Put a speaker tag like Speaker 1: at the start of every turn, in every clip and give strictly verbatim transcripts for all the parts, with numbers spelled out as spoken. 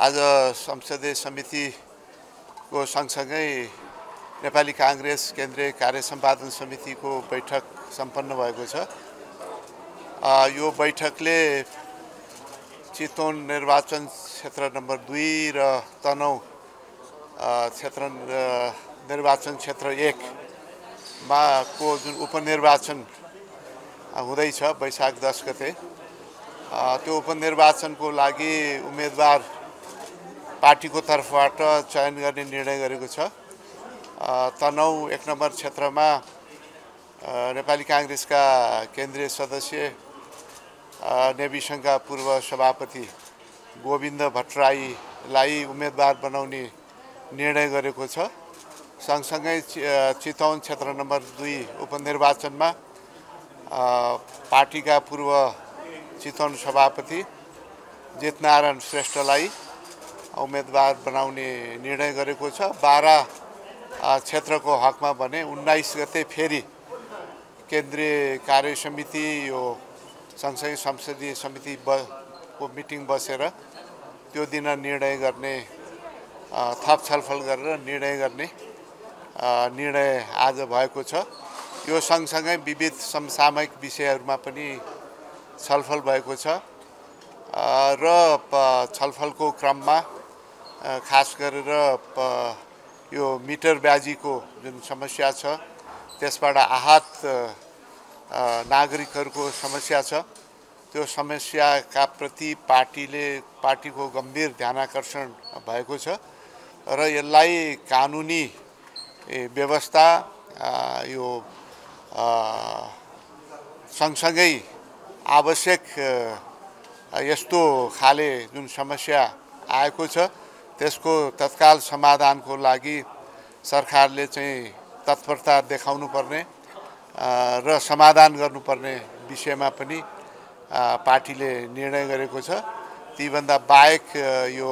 Speaker 1: आज संसदीय समितिको सँगसँगै नेपाली कांग्रेस केन्द्रीय कार्य सम्पादन समितिको बैठक सम्पन्न भएको छ। यो बैठकले चितवन निर्वाचन क्षेत्र नम्बर दुई र तनहुँ क्षेत्र निर्वाचन क्षेत्र एक मा को जुन उपनिर्वाचन हुँदैछ वैशाख दस गते, त्यो उपनिर्वाचनको लागि उम्मेदवार पार्टीको तर्फबाट चयन गर्ने निर्णय गरेको छ। तनहुँ एक नम्बर क्षेत्रमा नेपाली कांग्रेसका केन्द्रीय सदस्य नेविसंघका पूर्व सभापति गोविन्द भट्टराईलाई उम्मेदवार बनाउने निर्णय गरेको छ। सँगसँगै चितवन क्षेत्र नम्बर दुई उपनिर्वाचनमा पार्टीका पूर्व चितवन सभापति जितनारायण श्रेष्ठलाई उम्मेदवार बनाउने निर्णय गरेको छ। बाह्र क्षेत्रको हकमा भने उन्नाइस गते फेरि केन्द्रीय कार्य समिति यो सँगसँगै संसदीय समिति को मिटिङ बसेर त्यो दिन निर्णय गर्ने, थप छलफल गरेर निर्णय गर्ने निर्णय आज भएको छ। यो सँगसँगै विविध समसामयिक विषयहरूमा पनि छलफल भएको छ र छलफलको क्रममा खास गरेर यो मिटर ब्याजीको जुन समस्या छ, त्यसबाट आहत नागरिकहरूको समस्या छ, त्यो समस्याका प्रति पार्टीले पार्टीको गम्भीर ध्यानाकर्षण भएको छ र यसलाई कानुनी व्यवस्था यो सँगसँगै आवश्यक यस्तो खाले जुन समस्या आएको छ त्यसको तत्काल समाधानको लागि सरकारले चाहिँ तत्परता देखाउनु पर्ने र समाधान गर्नुपर्ने विषयमा पनि पार्टीले निर्णय गरेको छ। तीभन्दा बाहेक यो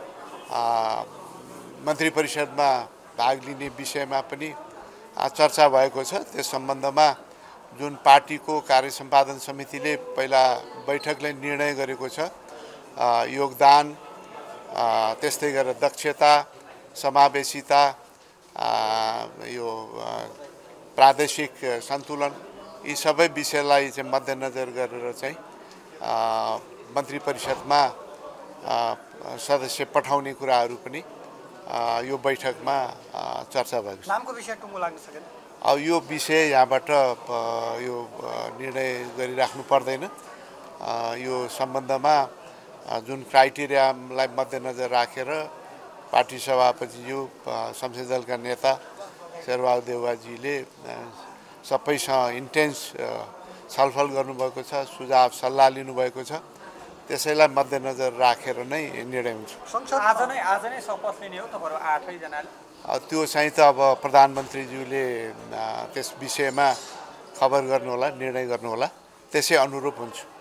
Speaker 1: मन्त्री परिषदमा भाग लिने विषयमा पनि चर्चा भएको छ। त्यस सम्बन्धमा जुन पार्टीको कार्य सम्पादन समितिले पहिला बैठकले निर्णय गरेको छ, योगदान त्यस्तै गरेर दक्षता, समावेशिता, यो प्रादेशिक सन्तुलन, यी सबै विषयलाई चाहिँ मध्यनजर गरेर चाहिँ मन्त्री परिषदमा सदस्य पठाउने कुराहरू पनि यो बैठकमा चर्चा भएको छ।
Speaker 2: नामको विषय टुङ्गो लाग्न सकेन।
Speaker 1: अब यो विषय यहाँबाट यो निर्णय गरिराख्नु पर्दैन। यो सम्बन्धमा जुन क्राइटेरियालाई मध्यनजर राखेर पार्टी सभापतिज्यू, संसदीय दलका नेता शेरबहादुर देउवाजीले सबैसँग इन्टेन्स छलफल गर्नुभएको छ, सुझाव सल्लाह लिनुभएको छ। त्यसैलाई मध्यनजर राखेर नै निर्णय हुन्छ।
Speaker 2: आज नै आज नै शपथ लिने हो तपाईहरु आठै जनाले?
Speaker 1: त्यो चाहिँ त अब प्रधानमन्त्रीज्यूले त्यस विषयमा खबर गर्नुहोला, निर्णय गर्नुहोला, त्यसै अनुरूप हुन्छ।